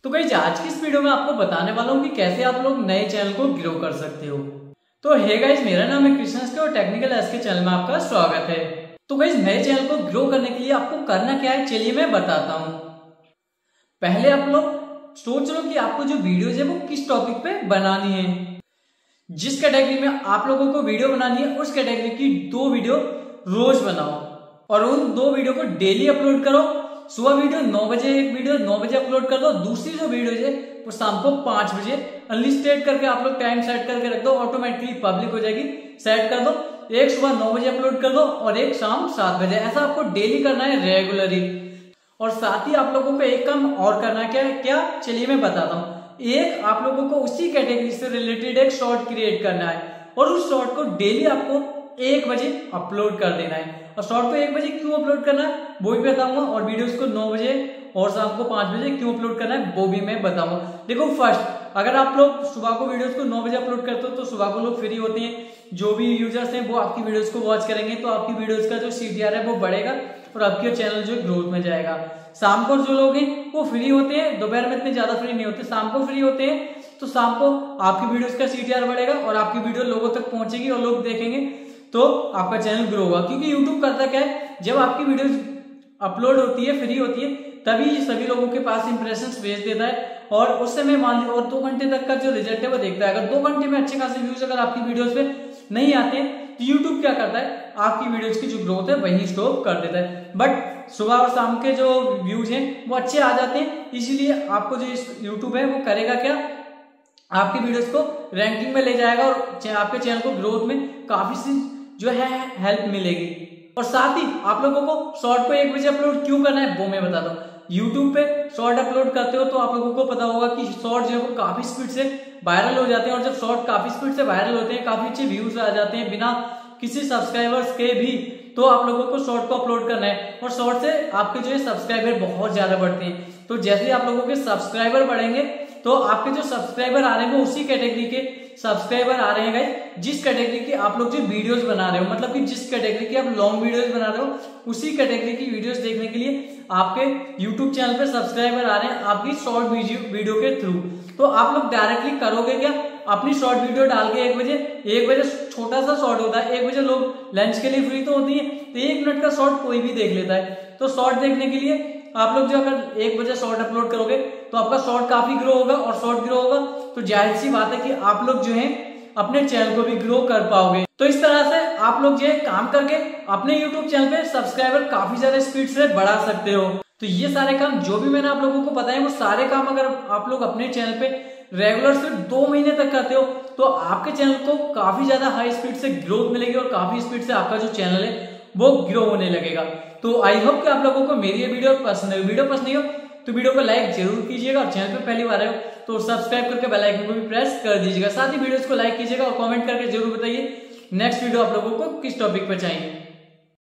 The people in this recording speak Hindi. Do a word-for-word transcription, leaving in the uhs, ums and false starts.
तो गाइस आज की इस वीडियो में आपको बताने वाला हूँ कि कैसे आप लोग नए चैनल को ग्रो कर सकते हो। तो हे गाइस, मेरा नाम है कृष्ण और टेक्निकल एस के चैनल में आपका स्वागत है। तो गाइस नए चैनल को ग्रो करने के लिए आपको करना क्या है, चलिए मैं बताता हूँ। पहले आप लोग सोच लो कि आपको जो वीडियोज है वो किस टॉपिक पे बनानी है। जिस कैटेगरी में आप लोगों को वीडियो बनानी है उस कैटेगरी की दो वीडियो रोज बनाओ और उन दो वीडियो को डेली अपलोड करो। सुबह वीडियो नौ बजे एक वीडियो नौ बजे अपलोड कर दो, दूसरी जो वीडियो है वो शाम को पांच बजे अनलिस्टेड करके आप लोग टाइम सेट करके रख दो, ऑटोमेटिकली पब्लिक हो जाएगी। सेट कर दो, एक सुबह नौ बजे अपलोड कर दो और एक शाम सात बजे। ऐसा आपको डेली करना है रेगुलरली। और साथ ही आप लोगों को एक काम और करना है, क्या क्या चलिए मैं बताता हूँ। एक आप लोगों को उसी कैटेगरी से रिलेटेड एक शॉर्ट क्रिएट करना है और उस शॉर्ट को डेली आपको एक बजे अपलोड कर देना है। और शॉर्ट को एक बजे क्यों अपलोड करना है वो भी बताऊंगा, और वीडियोस को नौ बजे और शाम को पांच बजे क्यों अपलोड करना है वो भी मैं बताऊंगा। देखो फर्स्ट, अगर आप लोग सुबह को वीडियोस को नौ बजे अपलोड करते हो तो सुबह को लोग फ्री होते हैं, जो भी यूजर्स हैं वो आपकी वीडियोस को वॉच करेंगे, तो आपकी वीडियोस का जो सीटीआर है वो बढ़ेगा और आपके चैनल जो ग्रोथ में जाएगा। शाम को जो लोग हैं वो फ्री होते हैं, दोपहर में इतने ज्यादा फ्री नहीं होते, शाम को फ्री होते हैं, तो शाम को आपकी वीडियोस का सीटीआर बढ़ेगा और आपकी वीडियो लोगों तक पहुंचेगी और लोग देखेंगे तो आपका चैनल ग्रो होगा। क्योंकि यूट्यूब करता क्या है, जब आपकी वीडियोस अपलोड होती है, फ्री होती है, तभी सभी लोगों के पास इंप्रेशंस भेज देता है और उस समय मान लीजिए और दो घंटे तक का जो रिजल्ट है वो देखता है। अगर दो घंटे में अच्छे खासे व्यूज अगर आपकी वीडियोस पे नहीं आते तो यूट्यूब क्या करता है, आपकी वीडियोस की जो ग्रोथ है वही स्टॉप कर देता है। बट सुबह और शाम के जो व्यूज हैं वो अच्छे आ जाते हैं, इसीलिए आपको जो यूट्यूब है वो करेगा क्या, आपकी वीडियोस को रैंकिंग में ले जाएगा और आपके चैनल को ग्रोथ में काफी सी जो है हेल्प मिलेगी। और साथ ही आप लोगों को शॉर्ट को एक बजे अपलोड क्यों करना है वो मैं बताता हूँ। यूट्यूब पे शॉर्ट अपलोड करते हो तो आप लोगों को पता होगा कि शॉर्ट जो है वो काफी स्पीड से वायरल हो जाते हैं, और जब शॉर्ट काफी स्पीड से वायरल होते हैं, काफी अच्छे व्यूज आ जाते हैं बिना किसी सब्सक्राइबर्स के भी, तो आप लोगों को शॉर्ट को अपलोड करना है। और शॉर्ट से आपके जो है सब्सक्राइबर बहुत ज्यादा बढ़ते हैं, तो जैसे ही आप लोगों के सब्सक्राइबर बढ़ेंगे तो आपके जो सब्सक्राइबर आ रहे हैं वो उसी कैटेगरी के सब्सक्राइबर आ रहे हैं गाइस जिस कैटेगरी की आप लोग जो वीडियोस बना रहे हो, मतलब कि जिस कैटेगरी की आप लॉन्ग वीडियोस बना रहे हो उसी कैटेगरी की वीडियोस देखने के लिए आपके यूट्यूब चैनल पे सब्सक्राइबर आ रहे हैं आपकी शॉर्ट वीडियो के थ्रू। तो आप लोग डायरेक्टली करोगे क्या, अपनी शॉर्ट वीडियो डाल के एक बजे एक बजे छोटा सा शॉर्ट होता है, एक बजे लोग लंच के लिए फ्री तो होती है, तो एक मिनट का शॉर्ट कोई भी देख लेता है। तो शॉर्ट देखने के लिए आप लोग जो अगर एक बजे शॉर्ट अपलोड करोगे तो आपका शॉर्ट काफी ग्रो होगा, और शॉर्ट ग्रो होगा तो जाहिर सी बात है कि आप लोग जो है अपने चैनल को भी ग्रो कर पाओगे। तो इस तरह से आप लोग जो है काम करके अपने यूट्यूब चैनल पे सब्सक्राइबर काफी ज्यादा स्पीड से बढ़ा सकते हो। तो ये सारे काम जो भी मैंने आप लोगों को बताया वो सारे काम अगर आप लोग अपने चैनल पे रेगुलर से दो महीने तक करते हो तो आपके चैनल को काफी ज्यादा हाई स्पीड से ग्रोथ मिलेगी और काफी स्पीड से आपका जो चैनल है वो ग्रो होने लगेगा। तो आई होप कि आप लोगों को मेरी ये वीडियो पसंद है। वीडियो पसंद नहीं हो तो वीडियो को लाइक जरूर कीजिएगा, और चैनल पे पहली बार आए हो तो सब्सक्राइब करके बेल आइकन को भी प्रेस कर दीजिएगा। साथ ही वीडियोस को लाइक कीजिएगा और कमेंट करके जरूर बताइए नेक्स्ट वीडियो आप लोगों को किस टॉपिक पर चाहिए।